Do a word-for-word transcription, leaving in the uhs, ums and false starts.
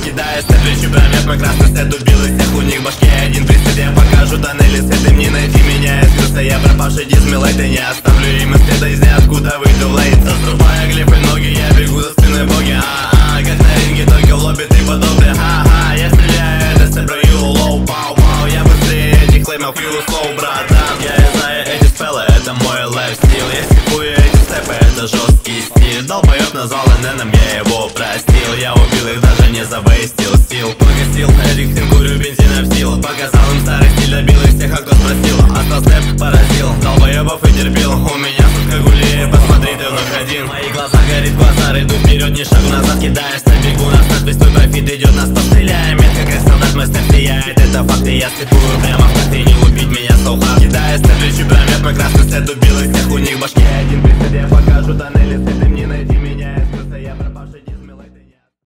Кидая степличу промет, мой красный сет убил из всех у них башки. Один присед, я покажу тоннели свет, им не найти меня. Я скрылся, я пропавший дизмилайт, и не оставлю им и следа из ниоткуда выйду лейт. Заструбая глифы ноги, я бегу за спиной боги. А-а, как на ринге, только в лобби ты подобный. Ха-ха, я стреляю, это сепраю лоу, пау-пау. Я быстрее этих клеймов, you slow, братан. Я знаю эти спеллы, это мой лайфстил. Я степую эти степы, это жесткий стиль. Долбоёб назвал эн-эн-ом, я его простил. Я убил их, даже не завейстил стил. Погасил этих тем, курю бензина в сил. Показал им старый стиль, добил их всех, а кто спросил. Остал степ, поразил, долбоёбов и терпел. У меня сутка гули, посмотри, ты вновь один. Мои глаза горит, глаза иду вперед, ни шагу назад. Кидаешь на бегу, нас надпись, твой профит идет, нас постреляем. Метко как солдат, мой степ сияет, это факты, я слепую прямо в такт, и не убить меня so hard. Кидая степ, плечу промет, мой красный сет убил их всех, у них башки. Один присед, я покажу тоннели.